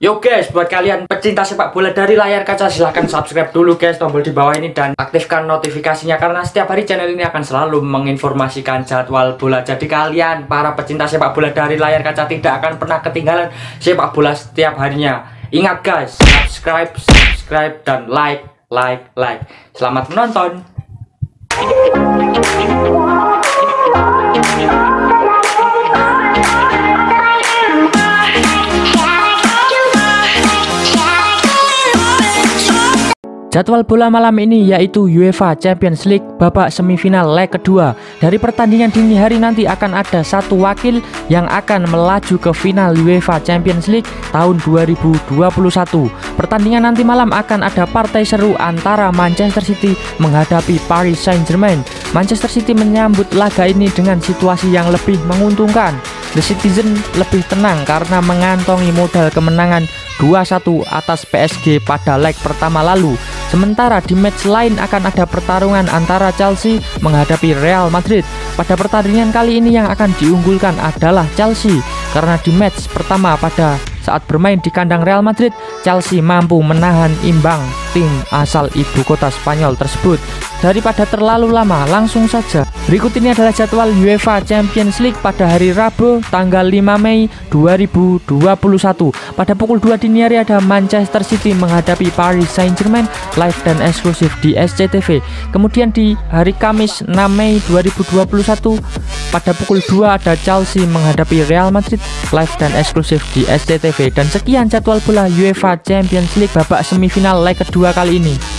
Yo guys, buat kalian pecinta sepak bola dari layar kaca, silahkan subscribe dulu guys, tombol di bawah ini, dan aktifkan notifikasinya karena setiap hari channel ini akan selalu menginformasikan jadwal bola. Jadi kalian para pecinta sepak bola dari layar kaca tidak akan pernah ketinggalan sepak bola setiap harinya. Ingat guys, subscribe dan like. Selamat menonton. Jadwal bola malam ini yaitu UEFA Champions League babak semifinal leg kedua. Dari pertandingan dini hari nanti akan ada satu wakil yang akan melaju ke final UEFA Champions League tahun 2021. Pertandingan nanti malam akan ada partai seru antara Manchester City menghadapi Paris Saint-Germain. Manchester City menyambut laga ini dengan situasi yang lebih menguntungkan. The Citizen lebih tenang karena mengantongi modal kemenangan 2-1 atas PSG pada leg pertama lalu. Sementara di match lain akan ada pertarungan antara Chelsea menghadapi Real Madrid. Pada pertandingan kali ini yang akan diunggulkan adalah Chelsea karena di match pertama pada saat bermain di kandang Real Madrid, Chelsea mampu menahan imbang tim asal ibu kota Spanyol tersebut. Daripada terlalu lama, langsung saja. Berikut ini adalah jadwal UEFA Champions League pada hari Rabu tanggal 5 Mei 2021. Pada pukul 2 dini hari ada Manchester City menghadapi Paris Saint-Germain, live dan eksklusif di SCTV. Kemudian di hari Kamis 6 Mei 2021 pada pukul 2 ada Chelsea menghadapi Real Madrid, live dan eksklusif di SCTV. Dan sekian jadwal bola UEFA Champions League babak semifinal leg kedua kali ini.